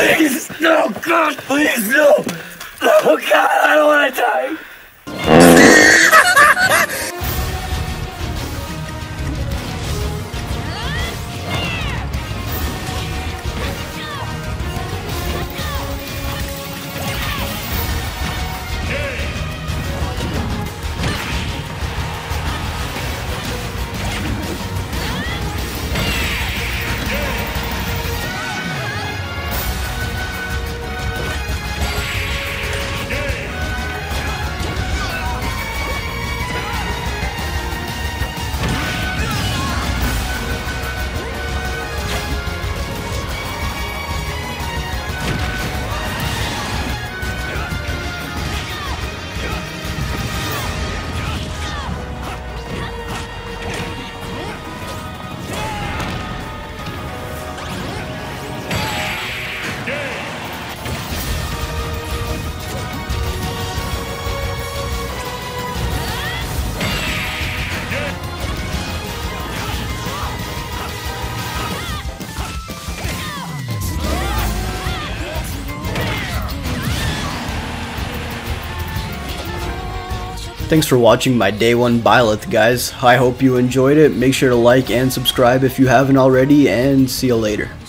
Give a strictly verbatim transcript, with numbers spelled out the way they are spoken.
Please! No, God, please, no! Oh, God, I don't want to die! Thanks for watching my day one Byleth, guys. I hope you enjoyed it. Make sure to like and subscribe if you haven't already, and see you later.